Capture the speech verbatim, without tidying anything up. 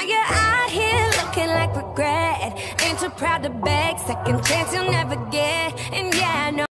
Now you're out here looking like regret. Ain't too proud to beg, second chance you'll never get. And yeah, I know